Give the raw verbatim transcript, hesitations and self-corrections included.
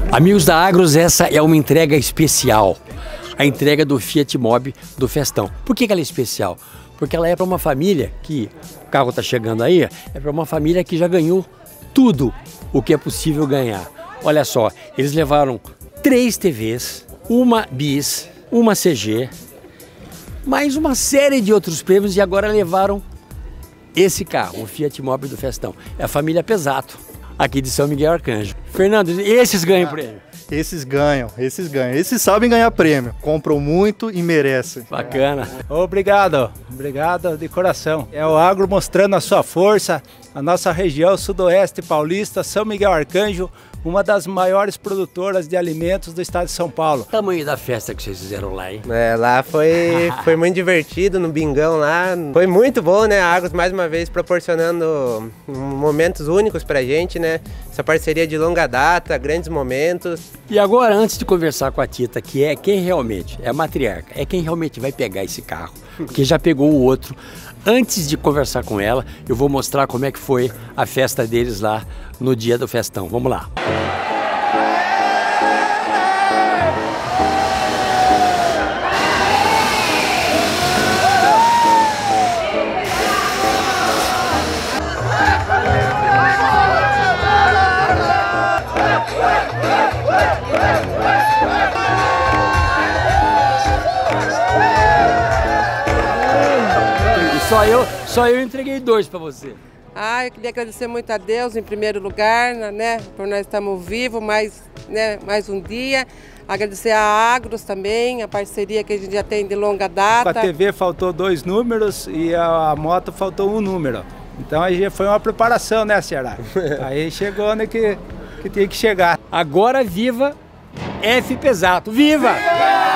Amigos da Agros, essa é uma entrega especial. A entrega do Fiat Mobi do Festão. Por que que ela é especial? Porque ela é para uma família que, o carro está chegando aí, é para uma família que já ganhou tudo o que é possível ganhar. Olha só, eles levaram três T Vs, uma bis, uma C G, mais uma série de outros prêmios e agora levaram esse carro, o Fiat Mobi do Festão. É a família Pesato, aqui de São Miguel Arcanjo. Fernando, esses ganham ah, prêmio? Esses ganham, esses ganham. Esses sabem ganhar prêmio, compram muito e merecem. Bacana. Obrigado, obrigado de coração. É o agro mostrando a sua força, a nossa região sudoeste paulista, São Miguel Arcanjo, uma das maiores produtoras de alimentos do estado de São Paulo. O tamanho da festa que vocês fizeram lá, hein? É, lá foi, foi muito divertido, no Bingão lá. Foi muito bom, né? A Agros mais uma vez proporcionando momentos únicos pra gente, né? Essa parceria de longa data, grandes momentos. E agora, antes de conversar com a Tita, que é quem realmente, é a matriarca, é quem realmente vai pegar esse carro, porque já pegou o outro. Antes de conversar com ela, eu vou mostrar como é que foi a festa deles lá no dia do festão. Vamos lá. Só eu, só eu entreguei dois para você. Ah, eu queria agradecer muito a Deus em primeiro lugar, né, por nós estarmos vivos mais, né, mais um dia. Agradecer a Agros também, a parceria que a gente já tem de longa data. A T V faltou dois números e a moto faltou um número. Então aí foi uma preparação, né, Ceará? Aí chegou, né, que, que tinha que chegar. Agora viva F Pesato. Viva!